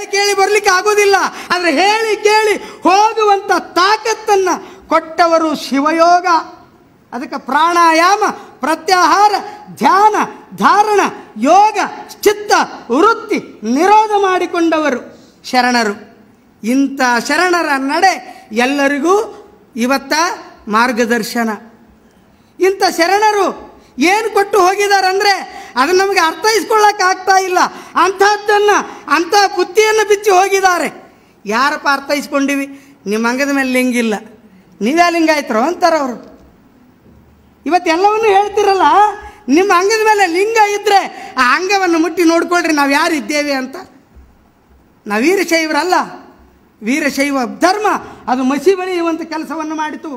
ಕೇಳಿ ಬರಲಿಕ್ಕೆ ಆಗೋದಿಲ್ಲ. ಆದರೆ ಹೇಳಿ ಕೇಳಿ ಹೋಗುವಂಥ ತಾಕತ್ತನ್ನು ಕೊಟ್ಟವರು ಶಿವಯೋಗ. ಅದಕ್ಕೆ ಪ್ರಾಣಾಯಾಮ, ಪ್ರತ್ಯಾಹಾರ, ಧ್ಯಾನ, ಧಾರಣ, ಯೋಗ, ಚಿತ್ತ, ವೃತ್ತಿ ನಿರೋಧ ಮಾಡಿಕೊಂಡವರು ಶರಣರು. ಇಂಥ ಶರಣರ ನಡೆ ಎಲ್ಲರಿಗೂ ಇವತ್ತ ಮಾರ್ಗದರ್ಶನ. ಇಂಥ ಶರಣರು ಏನು ಕೊಟ್ಟು ಹೋಗಿದಾರಂದರೆ ಅದನ್ನು ನಮಗೆ ಅರ್ಥೈಸ್ಕೊಳ್ಳೋಕೆ ಆಗ್ತಾ ಇಲ್ಲ. ಅಂಥದ್ದನ್ನು, ಅಂಥ ಬುದ್ಧಿಯನ್ನು ಬಿಚ್ಚಿ ಹೋಗಿದ್ದಾರೆ. ಯಾರಪ್ಪ ಅರ್ಥೈಸ್ಕೊಂಡಿವಿ? ನಿಮ್ಮ ಅಂಗದ ಮೇಲೆ ಲಿಂಗಿಲ್ಲ, ನೀವೇ ಲಿಂಗಾಯ್ತರೋ ಅಂತಾರೆ ಅವರು. ಇವತ್ತೆಲ್ಲವನ್ನೂ ಹೇಳ್ತಿರಲ್ಲ, ನಿಮ್ಮ ಅಂಗದ ಮೇಲೆ ಲಿಂಗ ಇದ್ದರೆ ಆ ಅಂಗವನ್ನು ಮುಟ್ಟಿ ನೋಡ್ಕೊಳ್ರಿ ನಾವು ಯಾರಿದ್ದೇವೆ ಅಂತ. ನಾವು ವೀರಶೈವರಲ್ಲ. ವೀರಶೈವ ಧರ್ಮ ಅದು ಮಸಿ ಬೆಳೆಯುವಂಥ ಕೆಲಸವನ್ನು ಮಾಡಿತು.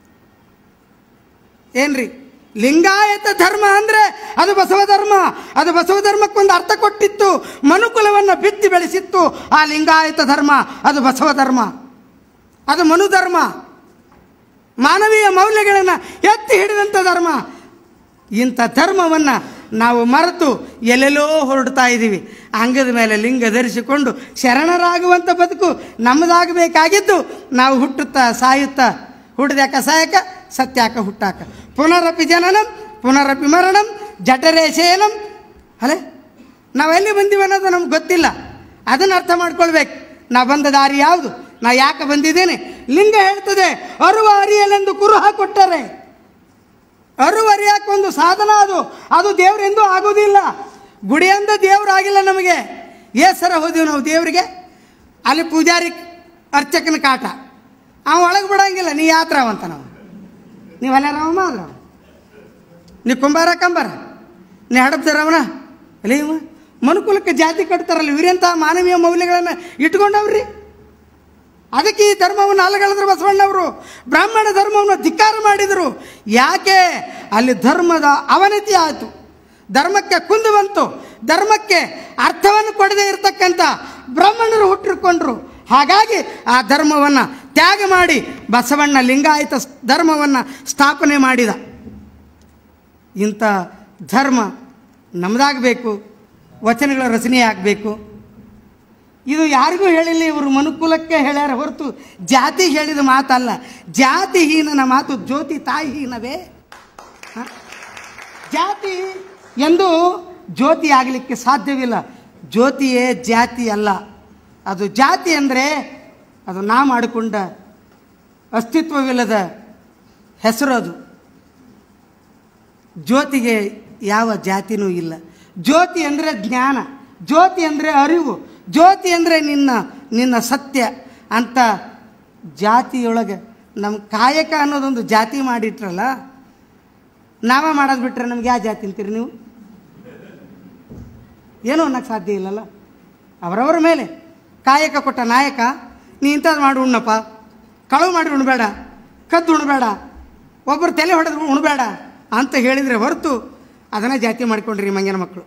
ಏನ್ರಿ, ಲಿಂಗಾಯತ ಧರ್ಮ ಅಂದರೆ ಅದು ಬಸವ ಧರ್ಮ. ಅದು ಬಸವ ಧರ್ಮಕ್ಕೊಂದು ಅರ್ಥ ಕೊಟ್ಟಿತ್ತು, ಮನುಕುಲವನ್ನು ಬಿತ್ತಿ ಬೆಳೆಸಿತ್ತು. ಆ ಲಿಂಗಾಯತ ಧರ್ಮ ಅದು ಬಸವ ಧರ್ಮ, ಅದು ಮನು ಧರ್ಮ, ಮಾನವೀಯ ಮೌಲ್ಯಗಳನ್ನು ಎತ್ತಿ ಹಿಡಿದಂಥ ಧರ್ಮ. ಇಂಥ ಧರ್ಮವನ್ನು ನಾವು ಮರೆತು ಎಲ್ಲೆಲ್ಲೋ ಹೊರಡ್ತಾ ಇದ್ದೀವಿ. ಅಂಗದ ಮೇಲೆ ಲಿಂಗ ಧರಿಸಿಕೊಂಡು ಶರಣರಾಗುವಂಥ ಬದುಕು ನಮ್ಮದಾಗಬೇಕಾಗಿದ್ದು ನಾವು ಹುಟ್ಟುತ್ತಾ ಸಾಯುತ್ತಾ ಹುಟ್ಟಿದ್ಯಾಕ ಸಾಯಕ ಸತ್ಯಾಕ ಹುಟ್ಟಾಕ ಪುನರಪಿ ಜನನಂ ಪುನರಪಿ ಮರಣಂ ಜಠರೇ ಶಯನಂ. ಅಲ್ಲೇ ನಾವೆಲ್ಲಿ ಬಂದೀವಿ ಅನ್ನೋದು ನಮ್ಗೆ ಗೊತ್ತಿಲ್ಲ. ಅದನ್ನು ಅರ್ಥ ಮಾಡ್ಕೊಳ್ಬೇಕು. ನಾವು ಬಂದ ದಾರಿ ಯಾವುದು, ನಾ ಯಾಕೆ ಬಂದಿದ್ದೇನೆ. ಲಿಂಗ ಹೇಳ್ತದೆ ಅರುವ ಅರಿಯಲೆಂದು ಕುರುಹ ಕೊಟ್ಟರೆ. ಅರುವ ಅರಿಯಾಕೊಂದು ಸಾಧನ ಅದು, ಅದು ದೇವರೆಂದೂ ಆಗೋದಿಲ್ಲ. ಗುಡಿಯಿಂದ ದೇವರಾಗಿಲ್ಲ ನಮಗೆ. ಸರ ಹೋದೀವಿ ನಾವು ದೇವರಿಗೆ, ಅಲ್ಲಿ ಪೂಜಾರಿ ಅರ್ಚಕನ ಕಾಟ, ಅವ ಒಳಗೆ ಬಿಡಂಗಿಲ್ಲ. ನೀ ಯಾತ್ರಾವಂತ ನಾವು, ನೀವು ಅಲ್ಲಾರವ ಮಾದ್ರ, ನೀ ಕುಂಬಾರ ಕಂಬಾರ, ನೀ ಹಡಬ್ದಾರವನ ಅಲ್ಲಿ ಇವ ಮನುಕುಲಕ್ಕೆ ಜಾತಿ ಕಟ್ತಾರಲ್ಲ. ಇವರೆಂಥ ಮಾನವೀಯ ಮೌಲ್ಯಗಳನ್ನು ಇಟ್ಕೊಂಡವ್ರಿ. ಅದಕ್ಕೆ ಈ ಧರ್ಮವನ್ನು ಅಲಗಳೆದ್ರು ಬಸವಣ್ಣವರು. ಬ್ರಾಹ್ಮಣ ಧರ್ಮವನ್ನು ಧಿಕ್ಕಾರ ಮಾಡಿದರು. ಯಾಕೆ? ಅಲ್ಲಿ ಧರ್ಮದ ಅವನತಿ ಆಯಿತು, ಧರ್ಮಕ್ಕೆ ಕುಂದು ಬಂತು, ಧರ್ಮಕ್ಕೆ ಅರ್ಥವನ್ನು ಕೊಡದೇ ಇರತಕ್ಕಂಥ ಬ್ರಾಹ್ಮಣರು ಹುಟ್ಟಿಕೊಂಡ್ರು. ಹಾಗಾಗಿ ಆ ಧರ್ಮವನ್ನು ತ್ಯಾಗ ಮಾಡಿ ಬಸವಣ್ಣ ಲಿಂಗಾಯತ ಧರ್ಮವನ್ನು ಸ್ಥಾಪನೆ ಮಾಡಿದ. ಇಂಥ ಧರ್ಮ ನಮ್ಮದಾಗಬೇಕು, ವಚನಗಳ ರಚನೆ ಆಗಬೇಕು. ಇದು ಯಾರಿಗೂ ಹೇಳಿಲ್ಲ, ಇವರು ಮನುಕುಲಕ್ಕೆ ಹೇಳ್ಯಾರ ಹೊರತು ಜಾತಿ ಹೇಳಿದ ಮಾತಲ್ಲ. ಜಾತಿಹೀನನ ಮಾತು ಜ್ಯೋತಿ ತಾಯಿಹೀನವೇ. ಜಾತಿ ಎಂದು ಜ್ಯೋತಿ ಆಗಲಿಕ್ಕೆ ಸಾಧ್ಯವಿಲ್ಲ. ಜ್ಯೋತಿಯೇ ಜಾತಿ ಅಲ್ಲ. ಅದು ಜಾತಿ ಅಂದರೆ ಅದು ನಾ ಮಾಡಿಕೊಂಡ ಅಸ್ತಿತ್ವವಿಲ್ಲದ ಹೆಸರು. ಅದು ಜ್ಯೋತಿಗೆ ಯಾವ ಜಾತಿನೂ ಇಲ್ಲ. ಜ್ಯೋತಿ ಅಂದರೆ ಜ್ಞಾನ, ಜ್ಯೋತಿ ಅಂದರೆ ಅರಿವು, ಜ್ಯೋತಿ ಅಂದರೆ ನಿನ್ನ ಸತ್ಯ ಅಂತ. ಜಾತಿಯೊಳಗೆ ನಮ್ಮ ಕಾಯಕ ಅನ್ನೋದೊಂದು ಜಾತಿ ಮಾಡಿಟ್ರಲ್ಲ, ನಾವೇ ಮಾಡೋದು ಬಿಟ್ಟರೆ ನಮ್ಗೆ ಯಾವ ಜಾತಿ ಅಂತೀರಿ ನೀವು? ಏನೂ ಅನ್ನೋಕ್ಕೆ ಸಾಧ್ಯ ಇಲ್ಲಲ್ಲ. ಅವರವರ ಮೇಲೆ ಕಾಯಕ ಕೊಟ್ಟ ನಾಯಕ, ನೀ ಇಂಥದ್ದು ಮಾಡಿ ಉಣ್ಣಪ್ಪ, ಕಳುವು ಮಾಡಿ ಉಣ್ಬೇಡ, ಕದ್ದು ಉಣ್ಬೇಡ, ಒಬ್ಬರು ತಲೆ ಹೊಡೆದ್ರು ಉಣ್ಬೇಡ ಅಂತ ಹೇಳಿದರೆ ಹೊರತು ಅದನ್ನು ಜಾತಿ ಮಾಡಿಕೊಂಡ್ರಿ ಮಂಗನ ಮಕ್ಕಳು.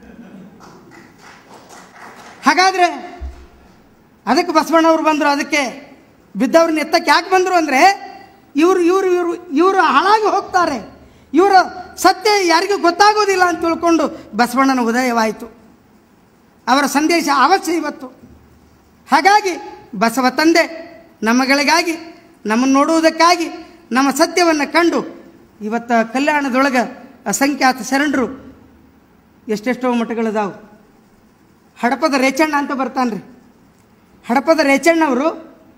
ಹಾಗಾದರೆ ಅದಕ್ಕೆ ಬಸವಣ್ಣವ್ರು ಬಂದರು. ಅದಕ್ಕೆ ಬಿದ್ದವ್ರನ್ನ ಎತ್ತಕ್ಕೆ ಯಾಕೆ ಬಂದರು ಅಂದರೆ ಇವರು ಹಾಳಾಗಿ ಹೋಗ್ತಾರೆ, ಇವರ ಸತ್ಯ ಯಾರಿಗೂ ಗೊತ್ತಾಗೋದಿಲ್ಲ ಅಂತ ತಿಳ್ಕೊಂಡು ಬಸವಣ್ಣನ ಉದಯವಾಯಿತು. ಅವರ ಸಂದೇಶ ಅವಶ್ಯ ಇವತ್ತು. ಹಾಗಾಗಿ ಬಸವ ತಂದೆ ನಮ್ಮಗಳಿಗಾಗಿ, ನಮ್ಮನ್ನು ನೋಡುವುದಕ್ಕಾಗಿ, ನಮ್ಮ ಸತ್ಯವನ್ನು ಕಂಡು ಇವತ್ತು ಕಲ್ಯಾಣದೊಳಗೆ ಅಸಂಖ್ಯಾತ ಶರಣರು ಎಷ್ಟೆಷ್ಟೋ ಮಠಗಳದಾವು. ಹಡಪದ ರೇಚಣ್ಣ ಅಂತ ಬರ್ತಾನೆ ರೀ. ಹಡಪದ ರೇಚಣ್ಣವರು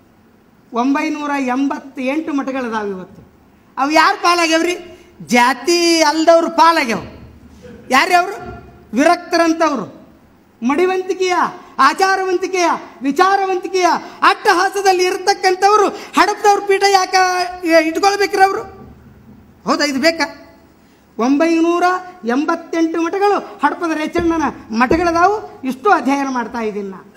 988 ಮಠಗಳದಾವೆ ಇವತ್ತು. ಅವು ಯಾರು ಪಾಲಾಗ್ಯಾವ್ರಿ? ಜಾತಿ ಅಲ್ದವ್ರು ಪಾಲಾಗ್ಯಾವ. ಯಾರ್ಯಾವರು? ವಿರಕ್ತರಂಥವ್ರು. ಮಡಿವಂತಿಕೆಯ, ಆಚಾರವಂತಿಕೆಯ, ವಿಚಾರವಂತಿಕೆಯ ಅಟ್ಟಹಾಸದಲ್ಲಿ ಇರತಕ್ಕಂಥವ್ರು ಹಡಪದವ್ರ ಪೀಠ ಯಾಕೆ ಇಟ್ಕೊಳ್ಬೇಕ್ರಿ ಅವರು? ಹೌದಾ? ಇದು ಬೇಕಾ? 988 ಮಠಗಳು ಹಡಪದ ರೇಚಣ್ಣನ ಮಠಗಳದಾವು. ಇಷ್ಟು ಅಧ್ಯಯನ ಮಾಡ್ತಾ ಇದ್ದೀನಿ ನಾನು.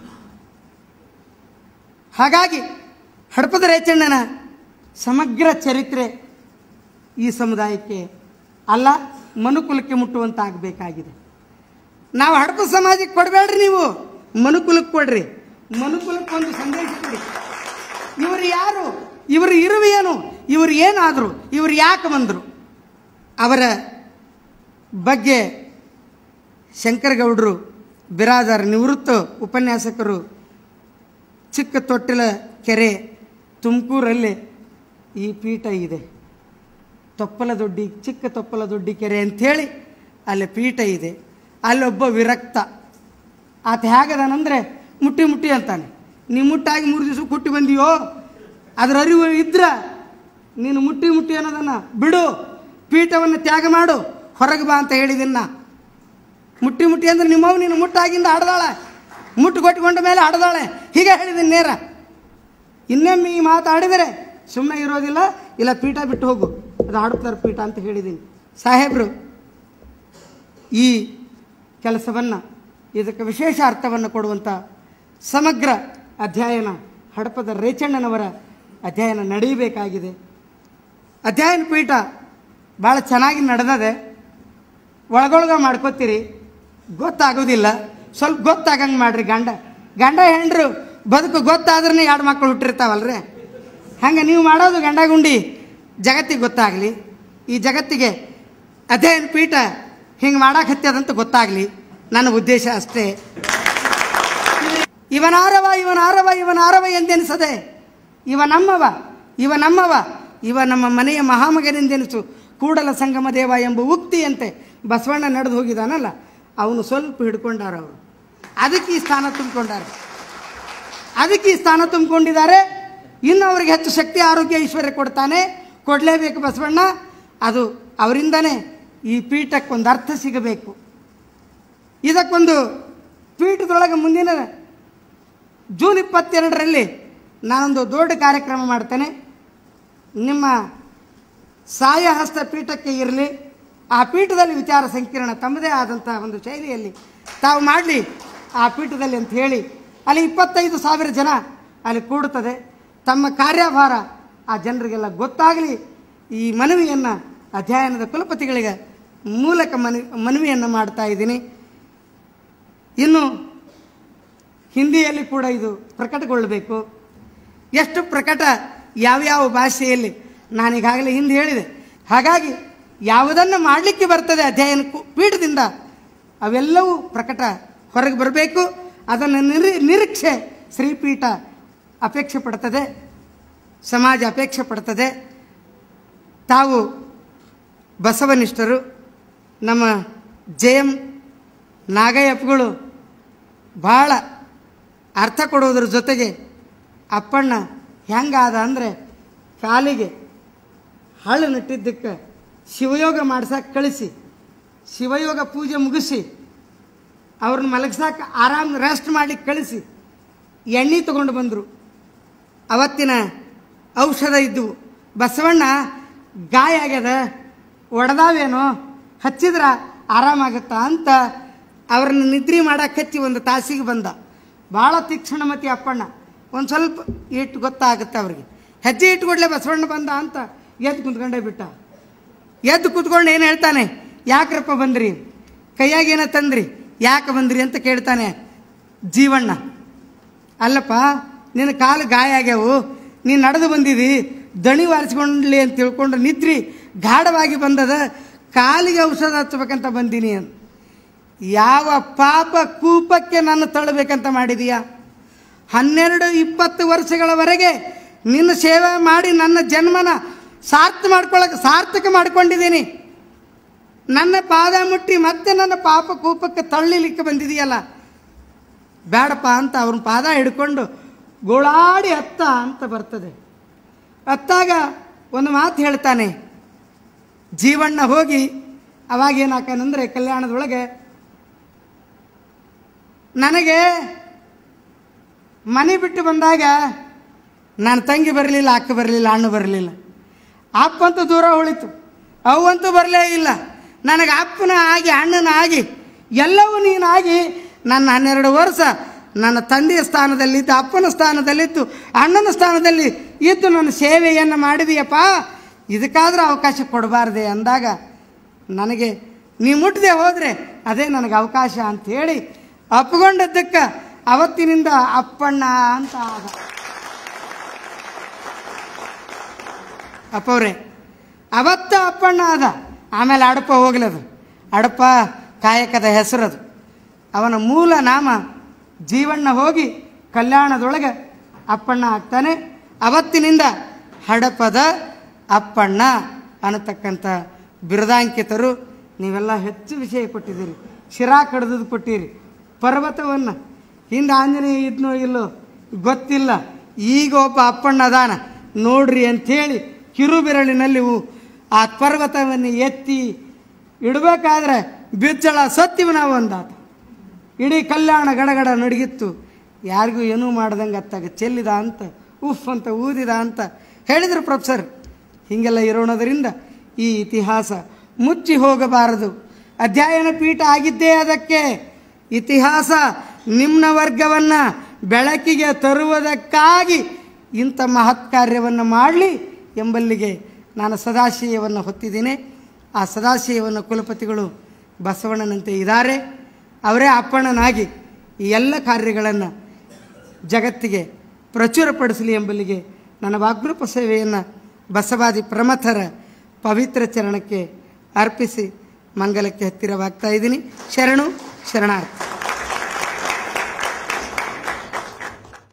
ಹಾಗಾಗಿ ಹಡಪದ ರೇಚಣ್ಣನ ಸಮಗ್ರ ಚರಿತ್ರೆ ಈ ಸಮುದಾಯಕ್ಕೆ ಅಲ್ಲ, ಮನುಕುಲಕ್ಕೆ ಮುಟ್ಟುವಂತಾಗಬೇಕಾಗಿದೆ. ನಾವು ಹಡಪದ ಸಮಾಜಕ್ಕೆ ಕೊಡಬೇಡ್ರಿ, ನೀವು ಮನುಕುಲಕ್ಕೆ ಕೊಡ್ರಿ. ಮನುಕುಲಕ್ಕೊಂದು ಸಂದೇಶ ಕೊಡಿ. ಇವರು ಯಾರು? ಇವರು ಇರುವೆಯೇನು? ಇವರು ಏನಾದರು? ಇವರು ಯಾಕೆ ಬಂದರು? ಅವರ ಬಗ್ಗೆ ಶಂಕರಗೌಡರು ಬಿರಾದರ್ ನಿವೃತ್ತ ಉಪನ್ಯಾಸಕರು, ಚಿಕ್ಕ ತೊಟ್ಟಿಲ ಕೆರೆ ತುಮಕೂರಲ್ಲಿ ಈ ಪೀಠ ಇದೆ. ತೊಪ್ಪಲದೊಡ್ಡಿ, ಚಿಕ್ಕ ತೊಪ್ಪಲದೊಡ್ಡಿ ಕೆರೆ ಅಂಥೇಳಿ ಅಲ್ಲಿ ಪೀಠ ಇದೆ. ಅಲ್ಲೊಬ್ಬ ವಿರಕ್ತ, ಆತ ಹೇಗದಾನಂದರೆ ಮುಟ್ಟಿ ಮುಟ್ಟಿ ಅಂತಾನೆ. ನೀ ಮುಟ್ಟಾಗಿ 3 ದಿವಸ ಹುಟ್ಟಿ ಬಂದಿಯೋ, ಅದರ ಅರಿವು ಇದ್ರೆ ನೀನು ಮುಟ್ಟಿ ಮುಟ್ಟಿ ಅನ್ನೋದನ್ನು ಬಿಡು, ಪೀಠವನ್ನು ತ್ಯಾಗ ಮಾಡು, ಹೊರಗೆ ಬಾ ಅಂತ ಹೇಳಿದಿನ್ನ. ಮುಟ್ಟಿ ಮುಟ್ಟಿ ಅಂದರೆ ನಿಮ್ಮವು ನೀನು ಮುಟ್ಟಾಗಿಂದ ಆಡ್ದಾಳೆ, ಮುಟ್ಟು ಕೊಟ್ಟುಕೊಂಡ ಮೇಲೆ ಆಡ್ದಾಳೆ, ಹೀಗೆ ಹೇಳಿದ್ದೀನಿ ನೇರ. ಇನ್ನೊಮ್ಮೆ ಈ ಮಾತಾಡಿದರೆ ಸುಮ್ಮನೆ ಇರೋದಿಲ್ಲ, ಇಲ್ಲ ಪೀಠ ಬಿಟ್ಟು ಹೋಗು, ಅದು ಆಡುತ್ತಾರೆ ಪೀಠ ಅಂತ ಹೇಳಿದ್ದೀನಿ. ಸಾಹೇಬರು ಈ ಕೆಲಸವನ್ನು, ಇದಕ್ಕೆ ವಿಶೇಷ ಅರ್ಥವನ್ನು ಕೊಡುವಂಥ ಸಮಗ್ರ ಅಧ್ಯಯನ ಹಡಪದ ರೇಚಣ್ಣನವರ ಅಧ್ಯಯನ ನಡೆಯಬೇಕಾಗಿದೆ. ಅಧ್ಯಯನ ಪೀಠ ಭಾಳ ಚೆನ್ನಾಗಿ ನಡೆದದೆ. ಒಳಗೊಳಗ ಮಾಡ್ಕೋತೀರಿ, ಗೊತ್ತಾಗೋದಿಲ್ಲ. ಸ್ವಲ್ಪ ಗೊತ್ತಾಗಂಗೆ ಮಾಡಿರಿ. ಗಂಡ ಹೆಂಡ್ರು ಬದುಕು ಗೊತ್ತಾದ್ರೂ 2 ಮಕ್ಕಳು ಹುಟ್ಟಿರ್ತಾವಲ್ರಿ, ಹಂಗೆ ನೀವು ಮಾಡೋದು ಗಂಡ ಗುಂಡಿ ಜಗತ್ತಿಗೆ ಗೊತ್ತಾಗಲಿ, ಈ ಜಗತ್ತಿಗೆ ಅಧ್ಯಯನ ಪೀಠ ಹಿಂಗೆ ಮಾಡಾಕತ್ತದಂತ ಗೊತ್ತಾಗಲಿ, ನನ್ನ ಉದ್ದೇಶ ಅಷ್ಟೇ. ಇವನಾರವ ಇವನಾರವ ಇವನಾರವ ಎಂದೆನಿಸದೆ ಇವ ನಮ್ಮವ ಇವ ನಮ್ಮವ ಇವ ನಮ್ಮ ಮನೆಯ ಮಹಾಮಗನೆಂದೆನಿಸು ಕೂಡಲ ಸಂಗಮ ದೇವ ಎಂಬ ಉಕ್ತಿಯಂತೆ ಬಸವಣ್ಣ ನಡೆದು ಹೋಗಿದಾನಲ್ಲ, ಅವನು ಸ್ವಲ್ಪ ಹಿಡ್ಕೊಂಡಾರ. ಅವರು ಅದಕ್ಕೆ ಈ ಸ್ಥಾನ ತುಂಬಿಕೊಂಡಿದ್ದಾರೆ. ಇನ್ನು ಅವ್ರಿಗೆ ಹೆಚ್ಚು ಶಕ್ತಿ, ಆರೋಗ್ಯ, ಐಶ್ವರ್ಯ ಕೊಡ್ತಾನೆ, ಕೊಡಲೇಬೇಕು ಬಸವಣ್ಣ. ಅದು ಅವರಿಂದನೇ ಈ ಪೀಠಕ್ಕೊಂದು ಅರ್ಥ ಸಿಗಬೇಕು. ಇದಕ್ಕೊಂದು ಪೀಠದೊಳಗೆ ಮುಂದಿನ ಜೂನ್ 22ರಲ್ಲಿ ನಾನೊಂದು ದೊಡ್ಡ ಕಾರ್ಯಕ್ರಮ ಮಾಡ್ತೇನೆ. ನಿಮ್ಮ ಸಹಾಯ ಹಸ್ತ ಪೀಠಕ್ಕೆ ಇರಲಿ. ಆ ಪೀಠದಲ್ಲಿ ವಿಚಾರ ಸಂಕಿರಣ ತಮ್ಮದೇ ಆದಂಥ ಒಂದು ಶೈಲಿಯಲ್ಲಿ ತಾವು ಮಾಡಲಿ ಆ ಪೀಠದಲ್ಲಿ ಅಂತ ಹೇಳಿ ಅಲ್ಲಿ 25,000 ಜನ ಅಲ್ಲಿ ಕೂಡುತ್ತದೆ. ತಮ್ಮ ಕಾರ್ಯಭಾರ ಆ ಜನರಿಗೆಲ್ಲ ಗೊತ್ತಾಗಲಿ ಈ ಮನವಿಯನ್ನು ಅಧ್ಯಯನದ ಕುಲಪತಿಗಳಿಗೆ ಮೂಲಕ ಮನವಿಯನ್ನು ಮಾಡ್ತಾ ಇದ್ದೀನಿ. ಇನ್ನು ಹಿಂದಿಯಲ್ಲಿ ಕೂಡ ಇದು ಪ್ರಕಟಗೊಳ್ಳಬೇಕು. ಎಷ್ಟು ಪ್ರಕಟ, ಯಾವ್ಯಾವ ಭಾಷೆಯಲ್ಲಿ, ನಾನೀಗಾಗಲೇ ಹಿಂದೆ ಹೇಳಿದೆ. ಹಾಗಾಗಿ ಯಾವುದನ್ನು ಮಾಡಲಿಕ್ಕೆ ಬರ್ತದೆ ಅಧ್ಯಯನ ಪೀಠದಿಂದ ಅವೆಲ್ಲವೂ ಪ್ರಕಟ ಹೊರಗೆ ಬರಬೇಕು. ಅದನ್ನು ನಿರೀಕ್ಷೆ ಶ್ರೀಪೀಠ ಅಪೇಕ್ಷೆ ಪಡ್ತದೆ, ಸಮಾಜ ಅಪೇಕ್ಷೆ ಪಡ್ತದೆ. ತಾವು ಬಸವನಿಷ್ಠರು, ನಮ್ಮ JM ನಾಗಯ್ಯಪ್ಪಗಳು ಭಾಳ ಅರ್ಥ ಕೊಡೋದ್ರ ಜೊತೆಗೆ ಅಪ್ಪಣ್ಣ ಹೆಂಗಾದ ಅಂದರೆ ಕಾಲಿಗೆ ಹಳ್ಳು ನಟ್ಟಿದ್ದಕ್ಕೆ ಶಿವಯೋಗ ಮಾಡ್ಸಕ್ಕೆ ಕಳಿಸಿ, ಶಿವಯೋಗ ಪೂಜೆ ಮುಗಿಸಿ ಅವ್ರನ್ನ ಮಲಗಿಸಾಕ ಆರಾಮ್ ರೆಸ್ಟ್ ಮಾಡಲಿಕ್ಕೆ ಕಳಿಸಿ ಎಣ್ಣೆ ತೊಗೊಂಡು ಬಂದರು. ಅವತ್ತಿನ ಔಷಧ ಇದ್ದವು. ಬಸವಣ್ಣ ಗಾಯ ಆಗ್ಯದ, ಒಡೆದಾವೇನೋ, ಹಚ್ಚಿದ್ರೆ ಆರಾಮಾಗತ್ತಾ ಅಂತ ಅವ್ರನ್ನ ನಿದ್ರೆ ಮಾಡಕ್ಕೆ ಹಚ್ಚಿ 1 ತಾಸಿಗೆ ಬಂದ. ಭಾಳ ತೀಕ್ಷ್ಣಮತಿ ಅಪ್ಪಣ್ಣ. ಒಂದು ಸ್ವಲ್ಪ ಇಟ್ಟು ಗೊತ್ತಾಗುತ್ತೆ ಅವ್ರಿಗೆ. ಹೆಜ್ಜೆ ಇಟ್ಕೊಡ್ಲೆ ಬಸವಣ್ಣ ಬಂದ ಅಂತ ಎದ್ದು ಕುಂತ್ಕೊಂಡೇ ಬಿಟ್ಟ. ಎದ್ದು ಕೂತ್ಕೊಂಡು ಏನು ಹೇಳ್ತಾನೆ, ಯಾಕ್ರಪ್ಪ ಬಂದ್ರಿ, ಕೈಯಾಗೇನ ತಂದ್ರಿ, ಯಾಕೆ ಬಂದ್ರಿ ಅಂತ ಕೇಳ್ತಾನೆ ಜೀವಣ್ಣ. ಅಲ್ಲಪ್ಪ ನಿನ್ನ ಕಾಲು ಗಾಯ ಆಗ್ಯಾವು, ನೀನು ನಡೆದು ಬಂದಿದ್ದಿ, ದಣಿ ವಾರಿಸ್ಕೊಂಡ್ಲಿ ಅಂತ ತಿಳ್ಕೊಂಡು ನಿದ್ರಿ ಗಾಢವಾಗಿ ಬಂದದ, ಕಾಲಿಗೆ ಔಷಧ ಹಚ್ಬೇಕಂತ ಬಂದೀನಿ ಅಂತ. ಯಾವ ಪಾಪ ಕೂಪಕ್ಕೆ ನಾನು ತಳ್ಳಬೇಕಂತ ಮಾಡಿದೀಯಾ? 12-20 ವರ್ಷಗಳವರೆಗೆ ನಿನ್ನ ಸೇವೆ ಮಾಡಿ ನನ್ನ ಜನ್ಮನ ಸಾರ್ಥಕ ಮಾಡ್ಕೊಂಡಿದ್ದೀನಿ. ನನ್ನ ಪಾದ ಮುಟ್ಟಿ ಮತ್ತೆ ನನ್ನ ಪಾಪ ಕೂಪಕ್ಕೆ ತಳ್ಳಿಲಿಕ್ಕೆ ಬಂದಿದೆಯಲ್ಲ, ಬೇಡಪ್ಪ ಅಂತ ಅವ್ರ ಪಾದ ಹಿಡ್ಕೊಂಡು ಗೋಳಾಡಿ ಹತ್ತ ಅಂತ ಬರ್ತದೆ. ಹತ್ತಾಗ ಒಂದು ಮಾತು ಹೇಳ್ತಾನೆ ಜೀವಣ್ಣ. ಹೋಗಿ ಅವಾಗೇನಾಕಂದ್ರೆ ಕಲ್ಯಾಣದೊಳಗೆ ನನಗೆ ಮನೆ ಬಿಟ್ಟು ಬಂದಾಗ ನನ್ನ ತಂಗಿ ಬರಲಿಲ್ಲ, ಅಕ್ಕ ಬರಲಿಲ್ಲ, ಅಣ್ಣ ಬರಲಿಲ್ಲ. ಅಪ್ಪಂತೂ ದೂರ ಉಳಿತು, ಅವಂತೂ ಬರಲೇ ಇಲ್ಲ. ನನಗೆ ಅಪ್ಪನ ಆಗಿ ಅಣ್ಣನ ಆಗಿ ಎಲ್ಲವೂ ನೀನಾಗಿ ನನ್ನ 12 ವರ್ಷ ನನ್ನ ತಂದೆಯ ಸ್ಥಾನದಲ್ಲಿದ್ದು, ಅಪ್ಪನ ಸ್ಥಾನದಲ್ಲಿದ್ದು, ಅಣ್ಣನ ಸ್ಥಾನದಲ್ಲಿ ಇದ್ದು ನನ್ನ ಸೇವೆಯನ್ನು ಮಾಡಿದೆಯಪ್ಪ, ಇದಕ್ಕಾದರೂ ಅವಕಾಶ ಕೊಡಬಾರ್ದೆ ಅಂದಾಗ ನನಗೆ ನೀ ಮುಟ್ಟದೆ ಹೋದರೆ ಅದೇ ನನಗೆ ಅವಕಾಶ ಅಂಥೇಳಿ ಅಪ್ಪಿಕೊಂಡದ್ದಕ್ಕೆ ಅವತ್ತಿನಿಂದ ಅಪ್ಪಣ್ಣ ಅಂತ ಆದ. ಅಪ್ಪವ್ರೆ ಅವತ್ತ ಅಪ್ಪಣ್ಣ ಆದ. ಆಮೇಲೆ ಅಡಪ ಹೋಗ್ಲದು. ಅಡಪ ಕಾಯಕದ ಹೆಸರದು. ಅವನ ಮೂಲ ನಾಮ ಜೀವಣ್ಣ ಹೋಗಿ ಕಲ್ಯಾಣದೊಳಗೆ ಅಪ್ಪಣ್ಣ ಆಗ್ತಾನೆ. ಅವತ್ತಿನಿಂದ ಹಡಪದ ಅಪ್ಪಣ್ಣ ಅನ್ನತಕ್ಕಂಥ ಬಿರುದಾಂಕಿತರು. ನೀವೆಲ್ಲ ಹೆಚ್ಚು ವಿಷಯ ಕೊಟ್ಟಿದ್ದೀರಿ, ಶಿರಾ ಕಡ್ದದ್ದು ಕೊಟ್ಟಿರಿ, ಪರ್ವತವನ್ನು ಹಿಂದೆ ಆಂಜನೇಯ ಇದ್ನೋ ಇಲ್ಲೋ ಗೊತ್ತಿಲ್ಲ, ಈಗ ಒಬ್ಬ ಅಪ್ಪಣ್ಣ ಅದಾನ ನೋಡ್ರಿ ಅಂಥೇಳಿ ಕಿರುಬೆರಳಿನಲ್ಲಿ ಆ ಪರ್ವತವನ್ನು ಎತ್ತಿ ಇಡಬೇಕಾದ್ರೆ ಬಿಚ್ಚಳ ಸತ್ತಿವ ನಾವು ಅಂದಾತ. ಇಡೀ ಕಲ್ಯಾಣ ಗಡಗಡ ನಡಗಿತ್ತು. ಯಾರಿಗೂ ಏನೂ ಮಾಡ್ದಂಗೆ ಅತ್ತಾಗ ಚೆಲ್ಲಿದ ಅಂತ ಉಫ್ ಅಂತ ಊದಿದ ಅಂತ ಹೇಳಿದರು ಪ್ರೊಫೆಸರ್. ಹೀಗೆಲ್ಲ ಇರೋಣದರಿಂದ ಈ ಇತಿಹಾಸ ಮುಚ್ಚಿ ಹೋಗಬಾರದು. ಅಧ್ಯಯನ ಪೀಠ ಆಗಿದ್ದೇ ಅದಕ್ಕೆ. ಇತಿಹಾಸ ನಿಮ್ನ ವರ್ಗವನ್ನು ಬೆಳಕಿಗೆ ತರುವುದಕ್ಕಾಗಿ ಇಂಥ ಮಹತ್ ಕಾರ್ಯವನ್ನು ಮಾಡಲಿ ಎಂಬಲ್ಲಿಗೆ ನಾನು ಸದಾಶಯವನ್ನು ಹೊತ್ತಿದ್ದೀನಿ. ಆ ಸದಾಶಯವನ್ನು ಕುಲಪತಿಗಳು ಬಸವಣ್ಣನಂತೆ ಇದ್ದಾರೆ. ಅವರೇ ಅಪ್ಪಣ್ಣನಾಗಿ ಈ ಎಲ್ಲ ಕಾರ್ಯಗಳನ್ನು ಜಗತ್ತಿಗೆ ಪ್ರಚುರಪಡಿಸಲಿ ಎಂಬಲ್ಲಿಗೆ ನನ್ನ ವಾಗ್ರೂಪ ಸೇವೆಯನ್ನು ಬಸವಾದಿ ಪ್ರಮಥರ ಪವಿತ್ರ ಚರಣಕ್ಕೆ ಅರ್ಪಿಸಿ ಮಂಗಲಕ್ಕೆ ಹತ್ತಿರವಾಗ್ತಾ ಇದ್ದೀನಿ. ಶರಣು ಶರಣಾರ್ಥಿ.